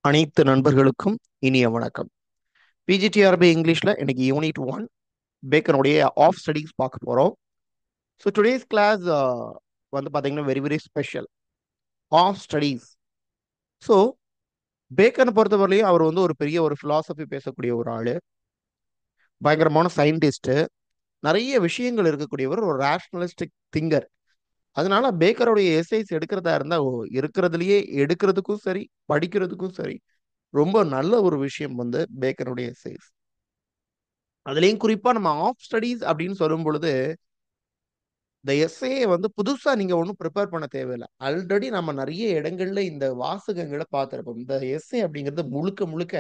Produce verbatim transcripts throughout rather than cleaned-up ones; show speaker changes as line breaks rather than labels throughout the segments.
அனைத்து நண்பர்களுக்கும் இனிய வணக்கம். பிஜிடிஆர்பி இங்கிலீஷ்ல இன்னைக்கு யூனிட் ஒன் பேக்கனுடைய ஆஃப் ஸ்டடீஸ் பார்க்க போறோம். ஸோ டுடேஸ் கிளாஸ் வந்து பார்த்தீங்கன்னா very very special of studies. So பேக்கனை பொறுத்தவரையிலையும் அவர் வந்து ஒரு பெரிய ஒரு ஃபிலாசபி பேசக்கூடிய ஒரு ஆள், பயங்கரமான சயின்டிஸ்ட்டு, நிறைய விஷயங்கள் இருக்கக்கூடியவர், ஒரு ரேஷனலிஸ்டிக் திங்கர். அதனால பேக்கருடைய எஸ்ஐஸ் எடுக்கிறதா இருந்தால் இருக்கிறதுலையே எடுக்கிறதுக்கும் சரி படிக்கிறதுக்கும் சரி ரொம்ப நல்ல ஒரு விஷயம் வந்து பேக்கனுடைய எஸ்ஐஸ். அதுலேயும் குறிப்பா நம்ம ஆஃப் ஸ்டடீஸ் அப்படின்னு சொல்லும் பொழுது இந்த எஸ்ஏ வந்து புதுசா நீங்க ஒன்றும் ப்ரிப்பேர் பண்ண தேவையில்லை. ஆல்ரெடி நம்ம நிறைய இடங்கள்ல இந்த வாசகங்களை பார்த்துருப்போம். இந்த எஸ்ஏ அப்படிங்கிறது முழுக்க முழுக்க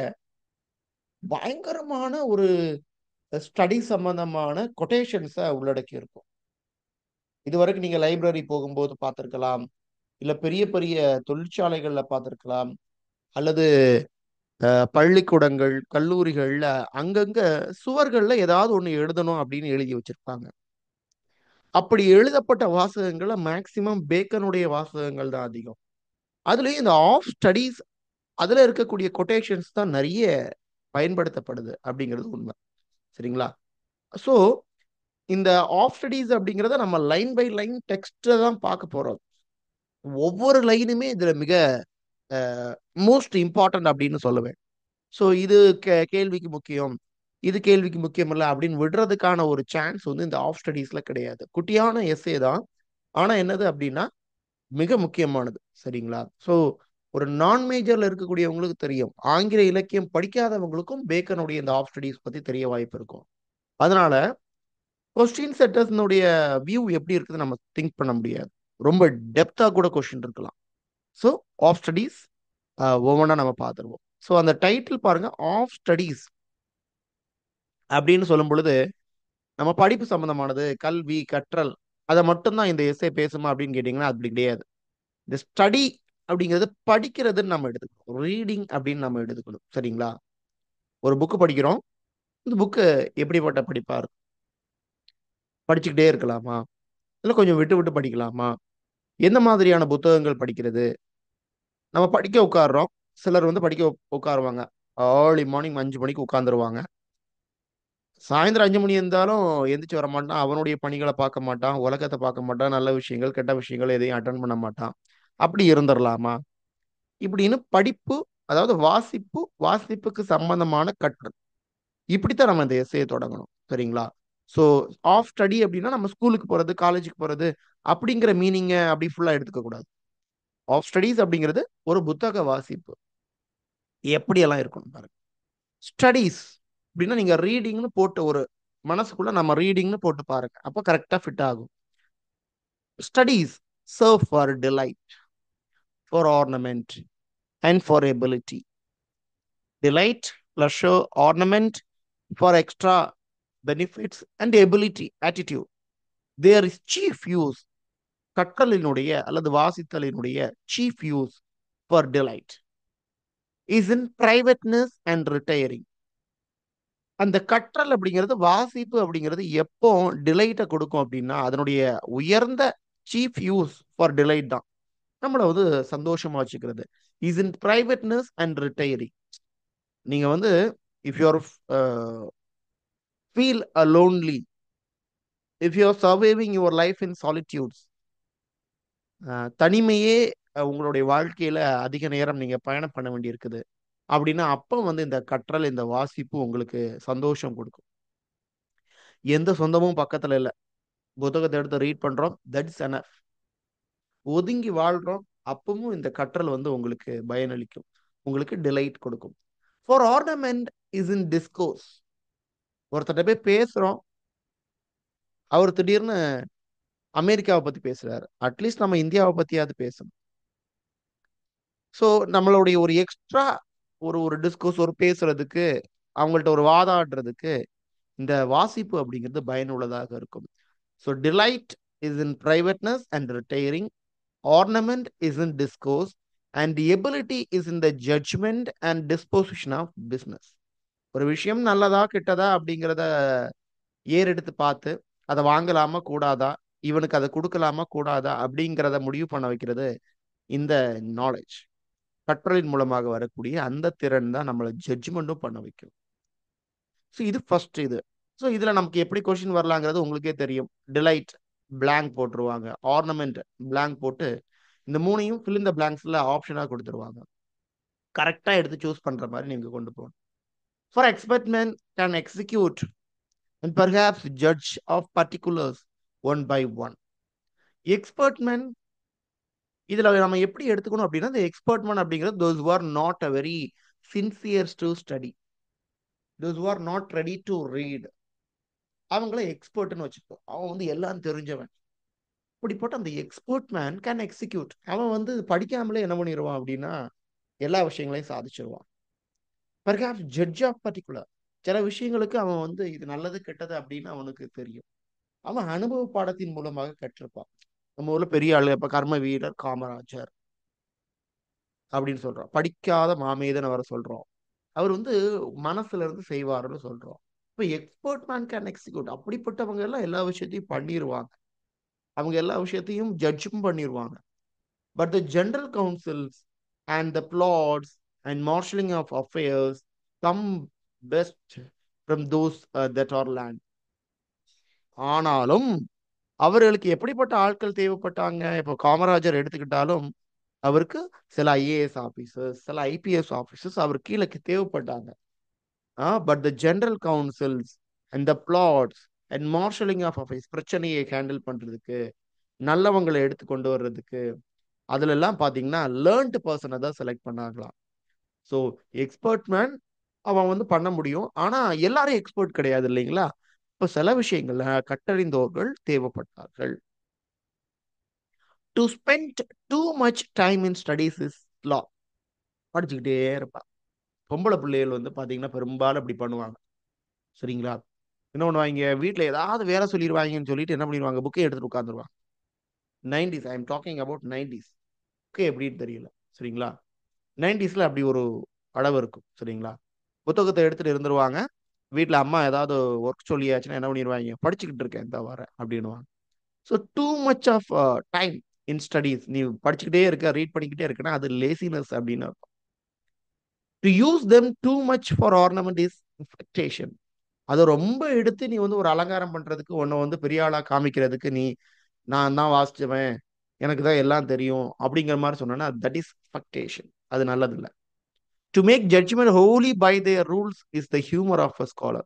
பயங்கரமான ஒரு ஸ்டடி சம்பந்தமான கொட்டேஷன்ஸை உள்ளடக்கி இருக்கும். இதுவரைக்கும் நீங்க லைப்ரரி போகும்போது பார்த்துருக்கலாம், இல்ல பெரிய பெரிய தொழிற்சாலைகள்ல பார்த்துருக்கலாம், அல்லது அஹ், பள்ளிக்கூடங்கள் கல்லூரிகள்ல அங்கங்க சுவர்கள்ல ஏதாவது ஒண்ணு எழுதணும் அப்படின்னு எழுதி வச்சிருப்பாங்க. அப்படி எழுதப்பட்ட வாசகங்கள்ல மேக்சிமம் பேக்கனுடைய வாசகங்கள் தான் அதிகம். அதுலயும் இந்த ஆஃப் ஸ்டடீஸ் அதுல இருக்கக்கூடிய கொட்டேஷன்ஸ் தான் நிறைய பயன்படுத்தப்படுது அப்படிங்கிறது உண்மை. சரிங்களா? ஸோ இந்த ஆஃப் ஸ்டடீஸ் அப்படிங்கிறத நம்ம லைன் பை லைன் டெக்ஸ்ட தான் பார்க்க போறோம். ஒவ்வொரு லைனுமே இதுல மிக மோஸ்ட் இம்பார்ட்டன்ட் அப்படின்னு சொல்லுவேன். ஸோ இது கே- கேள்விக்கு முக்கியம், இது கேள்விக்கு முக்கியம் இல்லை அப்படின்னு விடுறதுக்கான ஒரு சான்ஸ் வந்து இந்த ஆஃப் ஸ்டடீஸ்ல கிடையாது. குட்டியான எஸ்ஏ தான், ஆனா என்னது அப்படின்னா மிக முக்கியமானது. சரிங்களா? ஸோ ஒரு நான் மேஜர்ல இருக்கக்கூடியவங்களுக்கு தெரியும், ஆங்கில இலக்கியம் படிக்காதவங்களுக்கும் பேக்கனுடைய இந்த ஆஃப் ஸ்டடீஸ் பத்தி தெரிய வாய்ப்பு இருக்கும். அதனால கொஸ்டின் செட்டர்ஸ்னுடைய வியூ எப்படி இருக்குது நம்ம திங்க் பண்ண முடியாது. ரொம்ப டெப்தா கூட கொஸ்டின் இருக்கலாம். ஸோ ஆஃப் ஸ்டடீஸ் ஒவ்வொன்றா நம்ம பார்த்துருவோம். ஸோ அந்த டைட்டில் பாருங்க, ஆஃப் ஸ்டடீஸ் அப்படின்னு சொல்லும் பொழுது நம்ம படிப்பு சம்பந்தமானது, கல்வி கற்றல், அதை மட்டும்தான் இந்த எஸ்ஏ பேசுமா அப்படின்னு கேட்டிங்கன்னா அப்படி கிடையாது. இந்த ஸ்டடி அப்படிங்கிறது படிக்கிறதுன்னு நம்ம எடுத்துக்கணும், ரீடிங் அப்படின்னு நம்ம எடுத்துக்கணும். சரிங்களா? ஒரு புக்கு படிக்கிறோம், இந்த புக்கு எப்படிப்பட்ட படிப்பா இருக்கும்? படிச்சுக்கிட்டே இருக்கலாமா, இல்லை கொஞ்சம் விட்டு விட்டு படிக்கலாமா, எந்த மாதிரியான புத்தகங்கள் படிக்கிறது? நம்ம படிக்க உட்காடுறோம், சிலர் வந்து படிக்க உக்- உட்காருவாங்க, ஏர்லி மார்னிங் அஞ்சு மணிக்கு உட்காந்துருவாங்க. சாயந்தரம் அஞ்சு மணி இருந்தாலும் எந்திரிச்சு வர மாட்டான், அவனுடைய பணிகளை பார்க்க மாட்டான், உலகத்தை பார்க்க மாட்டான், நல்ல விஷயங்கள் கெட்ட விஷயங்கள் எதையும் அட்டன் பண்ண மாட்டான். அப்படி இருந்துடலாமா? இப்படின்னு படிப்பு, அதாவது வாசிப்பு, வாசிப்புக்கு சம்பந்தமான கற்றல், இப்படித்தான் நம்ம இந்த எஸ்ஏ தொடங்கணும். சரிங்களா? ஸோ ஆஃப் ஸ்டடி அப்படின்னா நம்ம ஸ்கூலுக்கு போறது, காலேஜுக்கு போறது அப்படிங்கிற மீனிங்க அப்படி ஃபுல்லா எடுத்துக்க கூடாது. ஆஃப் ஸ்டடீஸ் அப்படிங்கிறது ஒரு புத்தக வாசிப்பு. எப்படியெல்லாம் இருக்கணும் பாருங்க. ஸ்டடீஸ் அப்படின்னா நீங்க ரீடிங்னு போட்டு ஒரு மனசுக்குள்ள நம்ம ரீடிங்னு போட்டு பாருங்க, அப்போ கரெக்டா ஃபிட் ஆகும். Studies serve for delight, for ornament and for ability. Delight, pleasure, ornament, for extra benefits and ability, attitude. There is chief use. கற்றலினுடைய அல்லது வாசித்தலினுடைய chief use for delight is in privateness and retiring. அந்த கற்றல் அப்படிங்கிறது, வாசிப்பு அப்படிங்கிறது எப்போ டிலைட்டை கொடுக்கும் அப்படின்னா அதனுடைய உயர்ந்த சீஃப் யூஸ் ஃபார் டிலைட் தான், நம்மளை வந்து சந்தோஷமா வச்சுக்கிறது. Is in privateness and retiring. நீங்க வந்து if you are feel a lonely, if you are surviving your life in solitudes, தனிமையே அஹ், உங்களுடைய வாழ்க்கையில அதிக நேரம் நீங்க பயணம் பண்ண வேண்டியிருக்குது அப்படின்னா அப்போ வந்து இந்த கற்றல், இந்த வாசிப்பு உங்களுக்கு சந்தோஷம் கொடுக்கும். எந்த சொந்தமும் பக்கத்துல இல்லை, புத்தகத்தை எடுத்து ரீட் பண்றோம், தட்ஸ் எனஃப். ஒதுங்கி வாழ்றோம், அப்பவும் இந்த கற்றல் வந்து உங்களுக்கு பயனளிக்கும், உங்களுக்கு டிலைட் கொடுக்கும். For ornament is in discourse. ஒருத்தர்கிட்ட போய் பேசுறோம், அவர் திடீர்னு அமெரிக்காவை பத்தி பேசுறாரு, அட்லீஸ்ட் நம்ம இந்தியாவை பத்தியாவது பேசணும். ஸோ நம்மளுடைய ஒரு எக்ஸ்ட்ரா ஒரு ஒரு டிஸ்கோர்ஸ், ஒரு பேசுறதுக்கு, அவங்கள்ட்ட ஒரு வாதாடுறதுக்கு இந்த வாசிப்பு அப்படிங்கிறது பயனுள்ளதாக இருக்கும். So delight is in privateness and retiring, ornament is in discourse, and ability is in the judgement and disposition of business. ஒரு விஷயம் நல்லதா கெட்டதா அப்படிங்கிறத ஏறெடுத்து பார்த்து அதை வாங்கலாமா கூடாதா, இவனுக்கு அதை கொடுக்கலாமா கூடாதா அப்படிங்கிறத முடிவு பண்ண வைக்கிறது இந்த நாலேஜ். கற்றலின் மூலமாக வரக்கூடிய அந்த திறன் தான் நம்மளை ஜட்ஜ்மெண்ட்டும் பண்ண வைக்கும். ஸோ இது ஃபர்ஸ்ட் இது. ஸோ இதுல நமக்கு எப்படி கொஸ்டின் வரலாங்கிறது உங்களுக்கே தெரியும். டிலைட் blank போட்டுருவாங்க. ஆர்னமெண்ட் blank போட்டு இந்த மூணையும் fill in the blanksல ஆப்ஷனா கொடுத்துருவாங்க. கரெக்டா எடுத்து சூஸ் பண்ற மாதிரி நீங்க கொண்டு போகணும். For expert men can execute and perhaps judge of particulars one by one. Expert men இதுல நம்ம எப்படி எடுத்துக்கணும் அப்படின்னா, இந்த எக்ஸ்பர்ட் men அப்படிங்கிறது those who are not a very sincere to study, those who are not ready to read, அவங்கள எக்ஸ்பர்ட்னு வச்சுக்கோ. அவன் வந்து எல்லாம் தெரிஞ்சவன். இப்படிப்பட்ட அந்த எக்ஸ்பர்ட் மேன் கேன் எக்ஸிக்யூட். அவன் வந்து படிக்காமலே என்ன பண்ணிடுவான் அப்படின்னா எல்லா விஷயங்களையும் சாதிச்சிருவான். பர்ஹாப்ஸ் ஜட்ஜ் ஆஃப் பர்டிகுலர், சில விஷயங்களுக்கு அவன் வந்து இது நல்லது கெட்டது அப்படின்னு அவனுக்கு தெரியும். அவன் அனுபவ பாடத்தின் மூலமாக கற்றிருப்பான். நம்ம ஊர்ல பெரிய ஆளு இப்ப கர்ம வீரர் காமராஜர் அப்படின்னு சொல்றோம். படிக்காத மாமேதன் அவரை சொல்றோம். அவர் வந்து மனசுல இருந்து செய்வாருன்னு சொல்றோம். இப்ப எக்ஸ்பர்ட் மேன் கேன் எக்ஸிக்யூட். அப்படிப்பட்டவங்க எல்லாம் எல்லா விஷயத்தையும் பண்ணிடுவாங்க. அவங்க எல்லா விஷயத்தையும் ஜட்ஜும் பண்ணிடுவாங்க. But the general counsels and the plots and marshalling of affairs come best from those uh, that are land. ஆனாலும் அவர்களுக்கு எப்படிப்பட்ட ஆட்கள் தேவைப்பட்டாங்க? இப்போ காமராஜர் எடுத்துக்கிட்டாலும் அவருக்கு சில ஐஏஎஸ் ஆபீசர்ஸ், சில ஐபிஎஸ் ஆபீசர்ஸ் அவர் கீழே தேவைப்பட்டாங்க. But the general councils and the plots and marshalling of affairs, பிரச்சனையை ஹேண்டில் பண்றதுக்கு, நல்லவங்களை எடுத்து கொண்டு வர்றதுக்கு, அதுல எல்லாம் பாத்தீங்கன்னா லேர்ன்ட் பர்சனை தான் செலக்ட் பண்ணாங்களாம். ஸோ எக்ஸ்பர்ட் மேன் அவன் வந்து பண்ண முடியும். ஆனா எல்லாரும் எக்ஸ்பர்ட் கிடையாது இல்லைங்களா? இப்போ சில விஷயங்கள்ல கற்றறிந்தோர்கள் தேவைப்பட்டார்கள். To spend too much time in studies is லா. படிச்சுக்கிட்டே இருப்பான். பொம்பளை பிள்ளைகள் வந்து பாத்தீங்கன்னா பெரும்பாலும் அப்படி பண்ணுவாங்க. சரிங்களா? என்ன பண்ணுவாங்க, வீட்டுல ஏதாவது வேலை சொல்லிடுவாங்கன்னு சொல்லிட்டு என்ன பண்ணிடுவாங்க, புக்கை எடுத்துட்டு உட்காந்துருவாங்க. Nineties I am talking about nineties. புக்கே எப்படின்னு தெரியல. சரிங்களா? நைன்டிஸ்ல அப்படி ஒரு அளவு இருக்கும். சரிங்களா? புத்தகத்தை எடுத்துட்டு இருந்துருவாங்க. வீட்டுல அம்மா ஏதாவது ஒர்க் சொல்லியாச்சுன்னா என்ன பண்ணிடுவாங்க, படிச்சுக்கிட்டு இருக்கேன் இந்த வர அப்படின்னுவாங்க. So too much of time in studies, நீ படிச்சுக்கிட்டே இருக்க, ரீட் பண்ணிக்கிட்டே இருக்குன்னா அது லேசினஸ் அப்படின்னு இருக்கும். To use them too much for ornament is expectation. அதை ரொம்ப எடுத்து நீ வந்து ஒரு அலங்காரம் பண்றதுக்கு, உன்னை வந்து பெரிய ஆளா காமிக்கிறதுக்கு, நீ நான் தான் வாசிச்சவன், எனக்கு தான் எல்லாம் தெரியும் அப்படிங்கிற மாதிரி சொன்னா தட் இஸ் எக்ஸ்பெக்டேஷன். அது நல்லது இல்லை. To make judgment wholly by their rules is the humor of a scholar.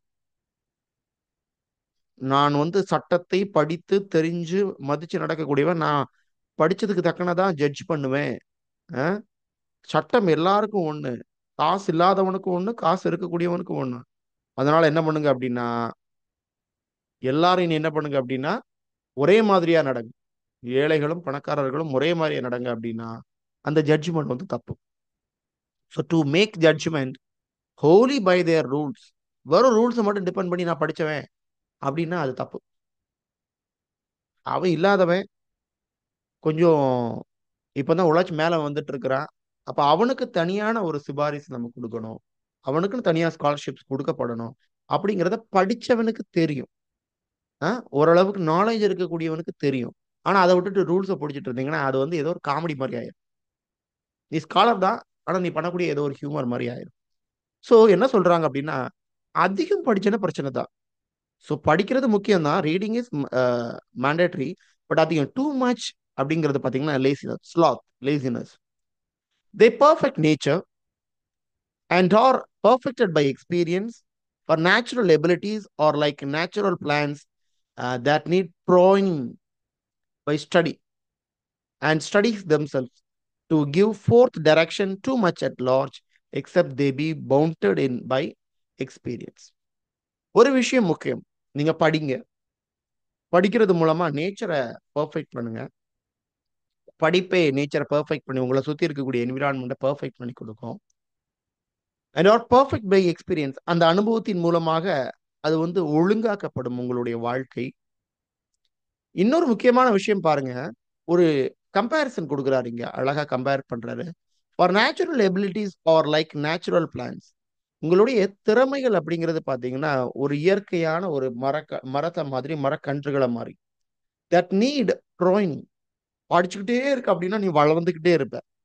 நான் வந்து சட்டத்தை படித்து தெரிஞ்சு மதிச்சு நடக்கக்கூடியவன். நான் படிச்சதுக்கு தக்கனதான் ஜட்ஜ் பண்ணுவேன். சட்டம் எல்லாருக்கும் ஒண்ணு, காசு இல்லாதவனுக்கும் ஒண்ணு, காசு இருக்கக்கூடியவனுக்கும் ஒண்ணு. அதனால என்ன பண்ணுங்க அப்படின்னா, எல்லாரும் என்ன பண்ணுங்க அப்படின்னா ஒரே மாதிரியா நடங்க. ஏழைகளும் பணக்காரர்களும் ஒரே மாதிரியா நடங்க அப்படின்னா அந்த ஜட்ஜ்மெண்ட் வந்து தப்பு. So to make judgement wholly by their rules, வெறும் ரூல்ஸை மட்டும் டிபெண்ட் பண்ணி நான் படிச்சவன் அப்படின்னா அது தப்பு. அவன் இல்லாதவன் கொஞ்சம் இப்பதான் உழைச்சி மேல வந்துட்டு இருக்கிறான். அப்ப அவனுக்கு தனியான ஒரு சிபாரிசு நம்ம கொடுக்கணும், அவனுக்குன்னு தனியா ஸ்காலர்ஷிப்ஸ் கொடுக்கப்படணும் அப்படிங்கிறத படிச்சவனுக்கு தெரியும். ஓரளவுக்கு நாலேஜ் இருக்கக்கூடியவனுக்கு தெரியும். ஆனா அதை விட்டுட்டு ரூல்ஸை பிடிச்சிட்டு இருந்தீங்கன்னா அது வந்து ஏதோ ஒரு காமெடி மாதிரி ஆயிரும். நீ ஸ்காலர் தான், ஆனா நீ பண்ணக்கூடிய ஏதோ ஒரு ஹியூமர் மாதிரி ஆயிரும். ஸோ என்ன சொல்றாங்க அப்படின்னா, அதிகம் படிச்சேன்னா பிரச்சனை தான். ஸோ படிக்கிறது முக்கியம் தான், ரீடிங் இஸ் மேண்டேட்டரி. பட் அதிகம் டூ மச் அப்படிங்கிறது பார்த்தீங்கன்னா laziness, sloth, laziness. They perfect nature and are perfected by experience. For natural abilities are like natural plants that need pruning by study and studies themselves to give forth direction too much at large, except they be bounded in by experience. ஒரு விஷயம் முக்கியம், நீங்க படிங்க. படிக்கிறது மூலமா நேச்சரை perfect பண்ணுங்க. படிப்பே நேச்சரை பர்ஃபெக்ட் பண்ணி உங்களை சுத்தி இருக்கக்கூடிய என்விரான்மெண்ட்டை பர்ஃபெக்ட் பண்ணி கொடுக்கும். And are perfect by experience, அந்த அனுபவத்தின் மூலமாக அது வந்து ஒழுங்காக்கப்படும் உங்களுடைய வாழ்க்கை. இன்னொரு முக்கியமான விஷயம் பாருங்க, ஒரு கம்பேரிசன் கொடுக்குறாரு இங்க, அழகா கம்பேர் பண்றாரு. For natural abilities are like natural plants, உங்களுடைய திறமைகள் அப்படிங்கிறது பாத்தீங்கன்னா ஒரு இயற்கையான ஒரு மர மரத்தை மாதிரி, மரக்கன்றுகளை மாதிரி. That need drawing. படிச்சுக்கிட்டே இருக்கு அப்படின்னா நீ வளர்ந்துக்கிட்டே இருப்ப.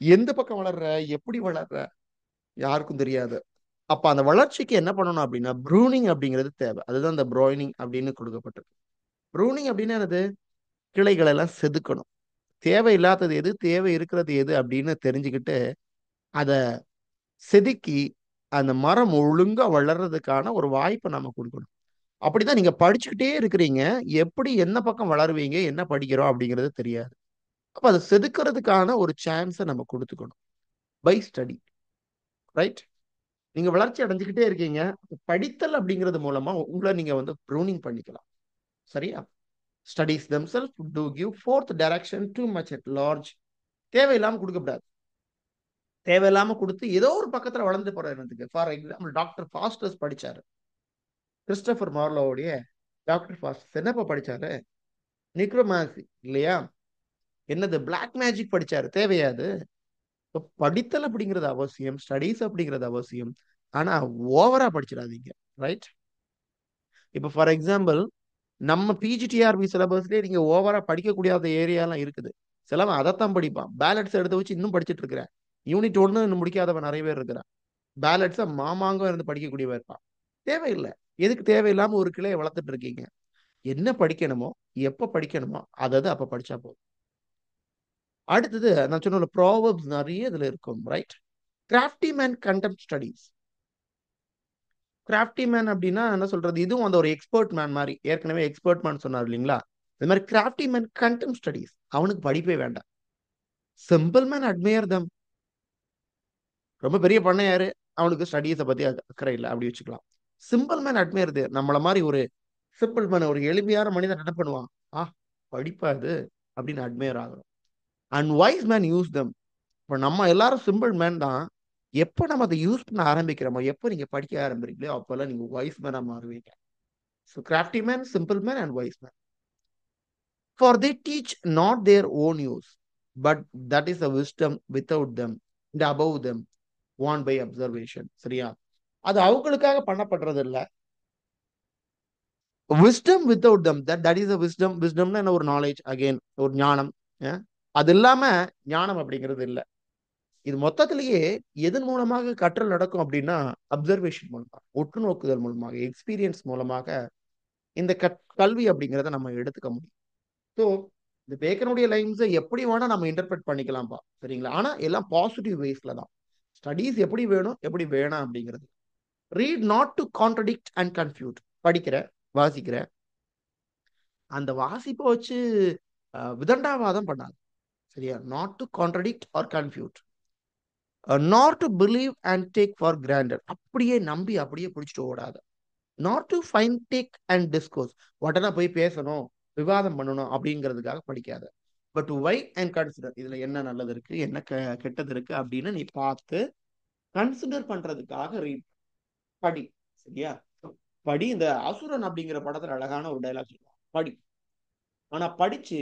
எந்த பக்கம் வளர்ற, எப்படி வளர்ற, யாருக்கும் தெரியாது. அப்ப அந்த வளர்ச்சிக்கு என்ன பண்ணணும் அப்படின்னா ப்ரூனிங் அப்படிங்கிறது தேவை. அதுதான் இந்த ப்ரோயினிங் அப்படின்னு கொடுக்கப்பட்டிருக்கு. ப்ரூனிங் அப்படின்னா என்னது? கிளைகள் எல்லாம் செதுக்கணும். தேவையில்லாதது எது, தேவை இருக்கிறது எது அப்படின்னு தெரிஞ்சுக்கிட்டு அதை செதுக்கி அந்த மரம் ஒழுங்கா வளர்றதுக்கான ஒரு வாய்ப்பை நம்ம கொடுக்கணும். அப்படிதான் நீங்க படிச்சுக்கிட்டே இருக்கிறீங்க. எப்படி என்ன பக்கம் வளருவீங்க, என்ன படிக்கிறோம் அப்படிங்கிறது தெரியாது. அப்ப அதை செதுக்கிறதுக்கான ஒரு சான்ஸை நம்ம கொடுத்துக்கணும். By study, right? நீங்க வளர்ச்சி அடைஞ்சுக்கிட்டே இருக்கீங்க. படித்தல் அப்படிங்கிறது மூலமா உங்களை நீங்க வந்து ப்ரூனிங் பண்ணிக்கலாம். சரியா? Studies themselves do give fourth direction too much at large. தேவையில்லாம கொடுக்கக்கூடாது. தேவையில்லாம கொடுத்து ஏதோ ஒரு பக்கத்துல வளர்ந்து போற என்னத்துக்கு? ஃபார் எக்ஸாம்பிள் டாக்டர் ஃபாஸ்டர்ஸ் படிச்சாரு. கிறிஸ்டோபர் மார்லோவுடைய டாக்டர் ஃபாஸ்டர்ஸ் என்னப்பா படிச்சாரு? நிக்ரோமான்சி இல்லையா? என்னது? பிளாக் மேஜிக் படிச்சாரு. தேவையாது? படித்தல் அப்படிங்கிறது அவசியம், ஸ்டடீஸ் அப்படிங்கிறது அவசியம். ஆனா ஓவரா படிச்சிடாதீங்க, ரைட்? இப்ப ஃபார் எக்ஸாம்பிள் நம்ம பிஜிடிஆர்பி சிலபஸ்லயே நீங்க ஓவரா படிக்கக்கூடிய ஏரியாலாம் இருக்குது. சிலவன் அதைத்தான் படிப்பான். பேலட்ஸ் எடுத்து வச்சு இன்னும் படிச்சுட்டு இருக்கிறேன். யூனிட் ஒன்னு இன்னும் முடிக்காதவன் நிறைய பேர் இருக்கிறான். பேலட்ஸை மாமாங்கம் இருந்து படிக்கக்கூடியவன் இருப்பான். தேவையில்லை. எதுக்கு தேவையில்லாம ஒரு கிளையை வளர்த்துட்டு இருக்கீங்க? என்ன படிக்கணுமோ எப்ப படிக்கணுமோ அதாவது அப்ப படிச்சா போதும். அடுத்தது நான் சொன்ன ப்ராவர்ப்ஸ் நிறைய இதுல இருக்கும், right? Crafty man contemned studies. Crafty man அப்படின்னா என்ன சொல்றது? இதுவும் அந்த ஒரு எக்ஸ்பர்ட் மேன் மாதிரி. ஏற்கனவே எக்ஸ்பர்ட் மேன் சொன்னார் இல்லைங்களா? இது மாதிரி கிராஃப்டி மேன் கண்டெம்ட் ஸ்டடீஸ். அவனுக்கு படிப்பே வேண்டாம். Simple man admire them. ரொம்ப பெரிய பண்ணையாரு, அவனுக்கு ஸ்டடீஸை பத்தி அக்கறை இல்லை, அப்படி வச்சுக்கலாம். Simple man admire they. நம்மள மாதிரி ஒரு சிம்பிள் மேன், ஒரு எளிமையான மனிதன் என்ன பண்ணுவான்? ஆ, படிப்பா இது அப்படின்னு அட்மையர் ஆகணும். And wise man use them. இப்போ நம்ம எல்லாரும் சிம்பிள் மேன் தான். எப்போ நம்ம அதை யூஸ் பண்ண ஆரம்பிக்கிறோமோ, எப்போ நீங்க படிக்க ஆரம்பிக்கிறீங்களோ அப்போல்லாம் நீங்க வைஸ் மேனா மாறுவீங்க. So crafty man, simple man and wise man. For they teach not their own use, but that is a wisdom without them and above them, won by observation. சரியா? அது அவங்களுக்காக பண்ணப்படுறது இல்ல. wisdom without them, that that is a wisdom. wisdomனா என்ன? ஒரு knowledge, again ஒரு ஞானம். அது இல்லாம ஞானம் அப்படிங்கிறது இல்லை. இது மொத்தத்திலேயே எதன் மூலமாக கற்றல் நடக்கும் அப்படின்னா அப்சர்வேஷன் மூலமா, உற்று நோக்குதல் மூலமாக, எக்ஸ்பீரியன்ஸ் மூலமாக இந்த கல்வி அப்படிங்கிறத நம்ம எடுத்துக்க முடியும். ஸோ இந்த பேக்கனுடைய லைன்ஸை எப்படி வேணா நம்ம இன்டர்பிரட் பண்ணிக்கலாம்ப்பா, சரிங்களா? ஆனா எல்லாம் பாசிட்டிவ் வேஸ்ல தான். ஸ்டடீஸ் எப்படி வேணும், எப்படி வேணாம் அப்படிங்கிறது. Read not to contradict and confute. படிக்கிற, வாசிக்கிற, அந்த வாசிப்பை வச்சு விதண்டாவாதம் பண்ணாது. சரியா? Not to contradict or confute. Not to believe and take for granted. அப்படியே நம்பி அப்படியே பிடிச்சிட்டு ஓடாத. Not to find talk and discourse. உடனே போய் பேசணும், விவாதம் பண்ணணும் அப்படிங்கிறதுக்காக படிக்காத. But weigh and consider. இதுல என்ன நல்லது இருக்கு, என்ன கெட்டது இருக்கு அப்படின்னு நீ பார்த்து கன்சிடர் பண்றதுக்காக ரீட் படி. சரியா? படி. இந்த அசுரன் அப்படிங்கிற படத்துல அழகான ஒரு டைலாக் சொல்லுவான், படி. ஆனா படிச்சு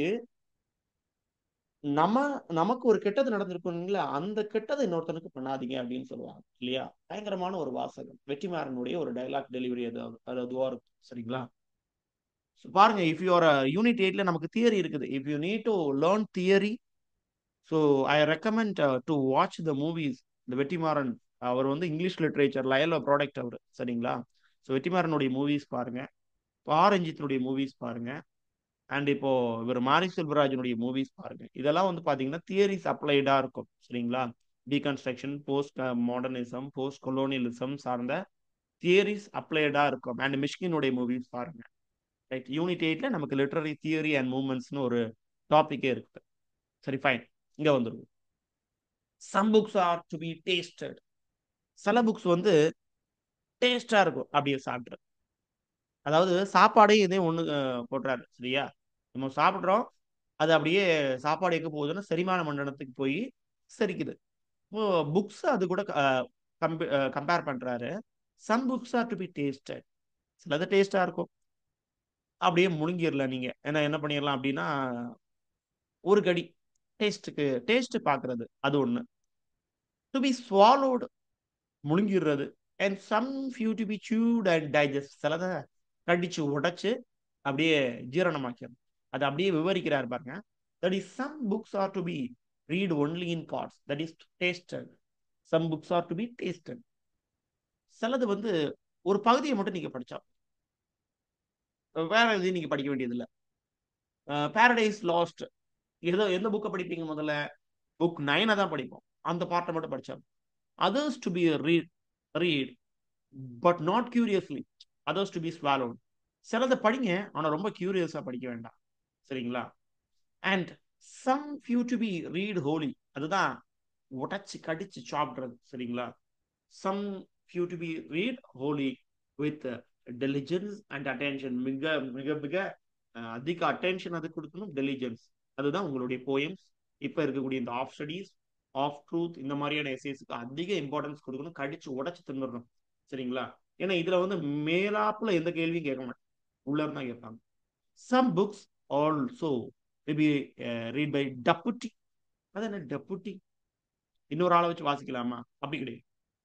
நம்ம நமக்கு ஒரு கெட்டது நடந்திருக்குங்களா, அந்த கெட்டதை இன்னொருத்தனுக்கு பண்ணாதீங்க அப்படின்னு சொல்லுவாங்க இல்லையா? பயங்கரமான ஒரு வாசகம். வெற்றிமாறனுடைய ஒரு டைலாக் டெலிவரி அது. அது அதுவா இருக்கும். சரிங்களா? பாருங்க, இஃப் யூ ஆர் யூனிட் எயிட்ல நமக்கு தியரி இருக்குது. If you need to learn theory, so I recommend to watch the movies. இந்த வெற்றிமாறன் அவர் வந்து இங்கிலீஷ் லிட்ரேச்சர் லயலோ ப்ராடக்ட் அவர். சரிங்களா? ஸோ வெற்றிமாறனுடைய மூவிஸ் பாருங்க, பாரஞ்சித்தினுடைய மூவிஸ் பாருங்க, அண்ட் இப்போ இவர் மாரி செல்வராஜனுடைய மூவிஸ் பாருங்க. இதெல்லாம் வந்து பாத்தீங்கன்னா தியரிஸ் அப்ளைடா இருக்கும். சரிங்களா? Deconstruction, post modernism, post colonialism சார்ந்த தியரிஸ் அப்ளைடா இருக்கும். அண்ட் மிஷ்கினுடைய மூவிஸ் பாருங்க. ரைட்? யூனிட் எயிட்ல நமக்கு லிட்டரரி தியரி அண்ட் மூவ்மெண்ட்ஸ்னு ஒரு டாபிக்கே இருக்குது. சரி, ஃபைன். இங்க வந்துருவோம். Some books are to be tasted. சில புக்ஸ் வந்து டேஸ்டா இருக்கும், அப்படியே சாப்பிட்றது. அதாவது சாப்பாடே இதே ஒண்ணு போட்டுறாரு. சரியா? நம்ம சாப்பிட்றோம், அது அப்படியே சாப்பாடு எங்க போகுதுன்னா செரிமான மண்டலத்துக்கு போய் செரிக்குது. இப்போ புக்ஸ் அது கூட கம்பேர் பண்றாரு. Some books are to be tasted. சிலது டேஸ்டா இருக்கும், அப்படியே முழுங்கிடலாம் நீங்க. ஏன்னா என்ன பண்ணிடலாம் அப்படின்னா ஒரு கடி டேஸ்ட்டுக்கு டேஸ்ட் பாக்குறது அது ஒண்ணு. டு பி ஸ்வாலோடு, முழுங்கிடுறது. And some few to be chewed and digest. சிலதை கடிச்சு உடைச்சு அப்படியே ஜீரணமாக்கிறது. அது அப்படியே விவரிக்கிறார் பாருங்க. That is some books are to be Read only in parts, that is tasted. Some books are to be tasted. சிலது வந்து ஒரு பகுதியை மட்டும் நீங்க படிச்சா வேற எதையும் நீங்க படிக்க வேண்டியது இல்லை. பாரடைஸ் லாஸ்ட் ஏதோ எந்த புக்கை படிப்பீங்க முதல்ல? புக் நைனை தான் படிப்போம். அந்த பார்ட்டை மட்டும் படிச்சா. Others to be read read but not curiously, others to be swallowed. சிலதை படிங்க, ஆனா ரொம்ப கியூரியஸா படிக்க வேண்டாம். சரிங்களா? And some few to be read wholly, அதுதான் உடச்சு கடிச்சு சாப்பிடுறது. சரிங்களா? Some few to be read wholly with diligence and attention. மிக மிக மிக அதிக அட்டென்ஷன் அது கொடுக்கணும், டெலிஜென்ஸ். அதுதான் உங்களுடைய போயம்ஸ். இப்ப இருக்கக்கூடிய இந்த ஆஃப் ஸ்டடீஸ், ஆஃப் ட்ரூத், இந்த மாதிரியான எஸ்ஏஸ்க்கு அதிக இம்பார்ட்டன்ஸ் கொடுக்கணும், கடிச்சு உடச்சு தின்னுடணும். சரிங்களா? ஏன்னா இதுல வந்து மேலாப்புல எந்த கேள்வியும் கேட்க மாட்டேன், உள்ள இருந்தா கேட்பாங்க. Some books also maybe read by deputy. அது என்ன டெபுட்டி? இன்னொரு ஆளை வச்சு வாசிக்கலாமா? அப்படி கிடையாது.